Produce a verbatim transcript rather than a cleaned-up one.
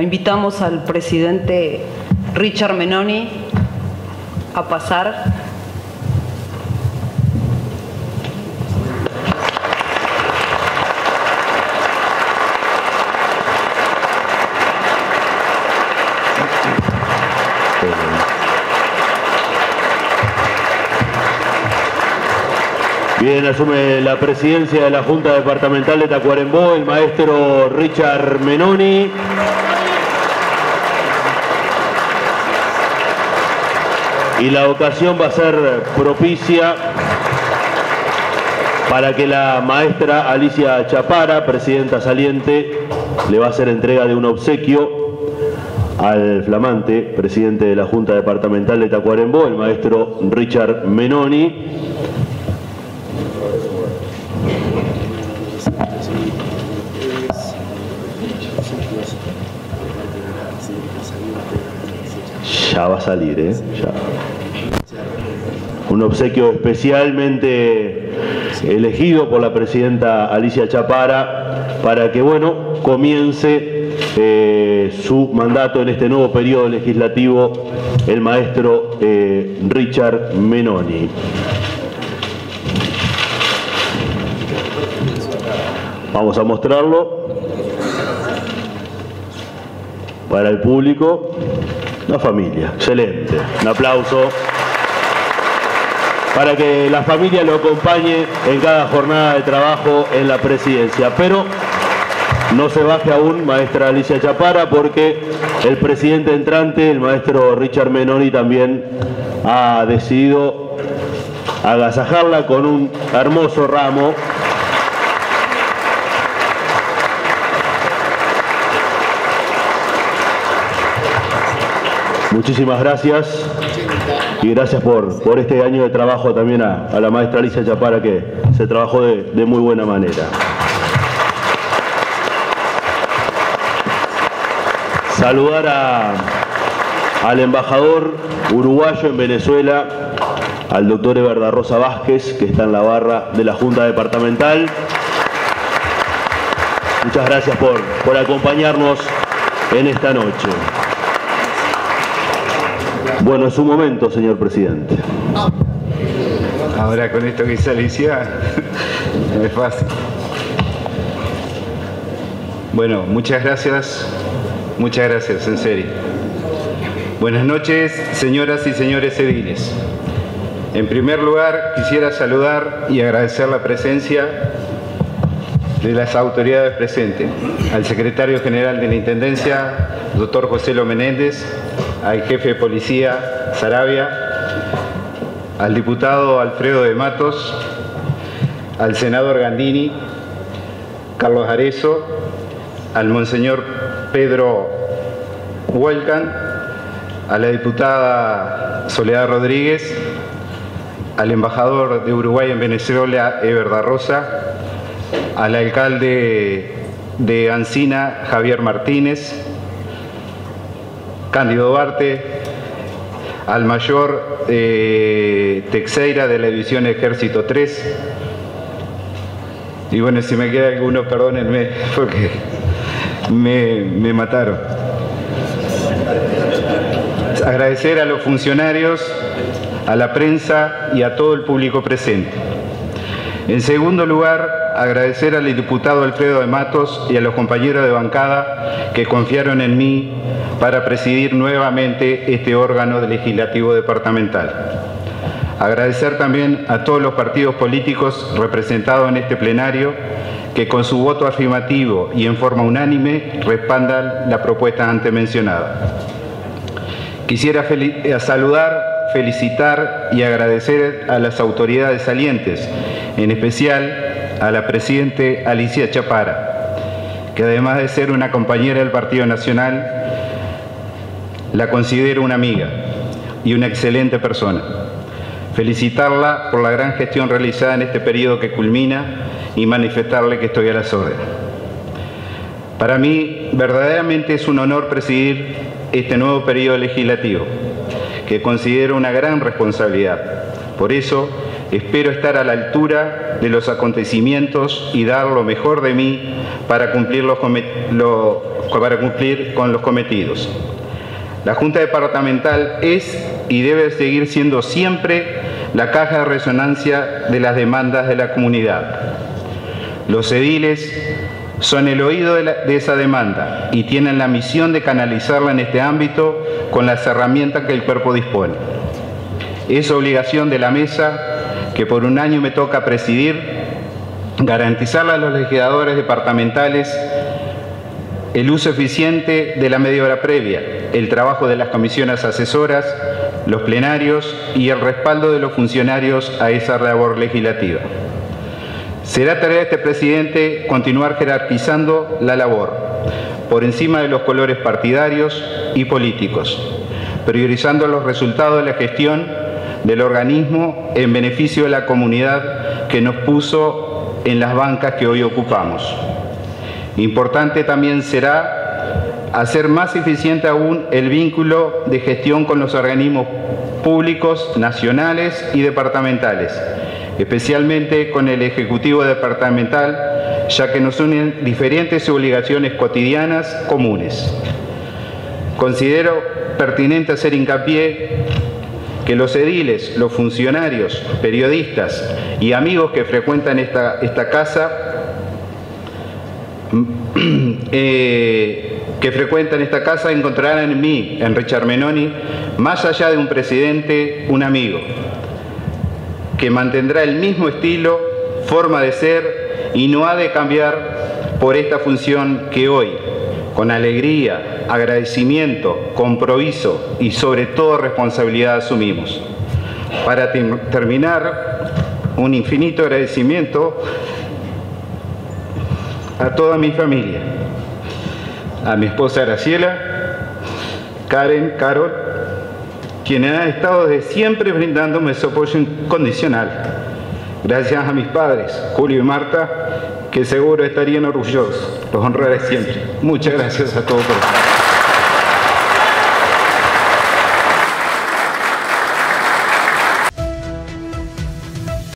Invitamos al presidente Richard Menoni a pasar. Bien, asume la presidencia de la Junta Departamental de Tacuarembó el maestro Richard Menoni. Y la ocasión va a ser propicia para que la maestra Alicia Chapara, presidenta saliente, le va a hacer entrega de un obsequio al flamante presidente de la Junta Departamental de Tacuarembó, el maestro Richard Menoni. Ya va a salir, ¿eh? Ya. Un obsequio especialmente elegido por la presidenta Alicia Chapara para que, bueno, comience eh, su mandato en este nuevo periodo legislativo el maestro eh, Richard Menoni. Vamos a mostrarlo para el público. La familia, excelente. Un aplauso para que la familia lo acompañe en cada jornada de trabajo en la presidencia. Pero no se baje aún, maestra Alicia Chapara, porque el presidente entrante, el maestro Richard Menoni, también ha decidido agasajarla con un hermoso ramo. Muchísimas gracias y gracias por, por este año de trabajo también a, a la maestra Alicia Chapara, que se trabajó de, de muy buena manera. Saludar a, al embajador uruguayo en Venezuela, al doctor Eber da Rosa Vázquez, que está en la barra de la Junta Departamental. Muchas gracias por, por acompañarnos en esta noche. Bueno, es su momento, señor presidente. Ahora con esto que dice Alicia, no es fácil. Bueno, muchas gracias, muchas gracias, en serio. Buenas noches, señoras y señores ediles. En primer lugar, quisiera saludar y agradecer la presencia de las autoridades presentes, al secretario general de la Intendencia, doctor Joselo Menéndez, al jefe de policía, Sarabia, al diputado Alfredo de Matos, al senador Gandini, Carlos Arezo, al monseñor Pedro Huelcan, a la diputada Soledad Rodríguez, al embajador de Uruguay en Venezuela, Eber da Rosa, al alcalde de Ancina, Javier Martínez, Cándido Duarte, al mayor eh, Teixeira de la División Ejército tres. Y bueno, si me queda alguno, perdónenme, porque me, me mataron. Agradecer a los funcionarios, a la prensa y a todo el público presente. En segundo lugar, agradecer al diputado Alfredo de Matos y a los compañeros de bancada que confiaron en mí para presidir nuevamente este órgano legislativo departamental. Agradecer también a todos los partidos políticos representados en este plenario que con su voto afirmativo y en forma unánime respaldan la propuesta antes mencionada. Quisiera fel- saludar, felicitar y agradecer a las autoridades salientes, en especial a la presidenta Alicia Chapara, que además de ser una compañera del Partido Nacional, la considero una amiga y una excelente persona. Felicitarla por la gran gestión realizada en este periodo que culmina y manifestarle que estoy a las órdenes. Para mí, verdaderamente es un honor presidir este nuevo periodo legislativo, que considero una gran responsabilidad. Por eso, Espero estar a la altura de los acontecimientos y dar lo mejor de mí para cumplir, los lo, para cumplir con los cometidos. La Junta Departamental es y debe seguir siendo siempre la caja de resonancia de las demandas de la comunidad. Los ediles son el oído de, la, de esa demanda y tienen la misión de canalizarla en este ámbito con las herramientas que el cuerpo dispone. Es obligación de la mesa, que por un año me toca presidir, garantizarle a los legisladores departamentales el uso eficiente de la media hora previa, el trabajo de las comisiones asesoras, los plenarios y el respaldo de los funcionarios a esa labor legislativa. Será tarea de este presidente continuar jerarquizando la labor, por encima de los colores partidarios y políticos, priorizando los resultados de la gestión del organismo en beneficio de la comunidad que nos puso en las bancas que hoy ocupamos. Importante también será hacer más eficiente aún el vínculo de gestión con los organismos públicos nacionales y departamentales, especialmente con el Ejecutivo Departamental, ya que nos unen diferentes obligaciones cotidianas comunes. Considero pertinente hacer hincapié que los ediles, los funcionarios, periodistas y amigos que frecuentan esta, esta casa, eh, que frecuentan esta casa encontrarán en mí, en Richard Menoni, más allá de un presidente, un amigo, que mantendrá el mismo estilo, forma de ser y no ha de cambiar por esta función que hoy, con alegría, agradecimiento, compromiso y sobre todo responsabilidad asumimos. Para terminar, un infinito agradecimiento a toda mi familia, a mi esposa Graciela, Karen, Carol, quienes han estado desde siempre brindándome su apoyo incondicional. Gracias a mis padres, Julio y Marta, que seguro estarían orgullosos. Los honraré siempre. Muchas gracias a todos por estar.